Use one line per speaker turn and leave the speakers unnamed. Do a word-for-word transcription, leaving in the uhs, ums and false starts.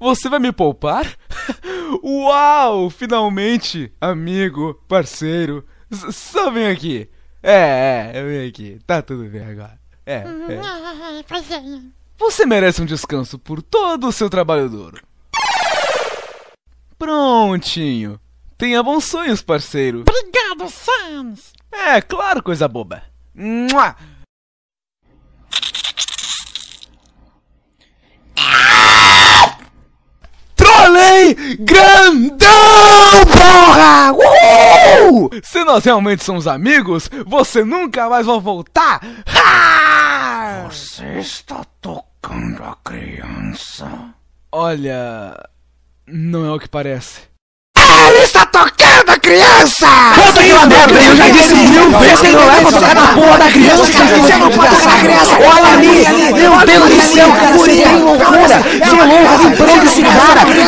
Você vai me poupar? Uau! Finalmente! Amigo, parceiro. S só vem aqui. É, é, vem aqui. Tá tudo bem agora. É, é. Você merece um descanso por todo o seu trabalho duro. Prontinho. Tenha bons sonhos, parceiro.
Obrigado, Sans.
É, claro, coisa boba. Mua! Trolei grandão, porra! Uhul! Se nós realmente somos amigos, você nunca mais vai voltar! Ha!
Você está tocando a criança?
Olha... não é o que parece.
Ele está tocando a criança!
Puta que merda, eu já disse mil vezes que não é pra tocar na porra da criança,
você não pode tocar a criança!
Olha ali, meu Deus do céu, que guri, que loucura! Que louco, que prende esse cara!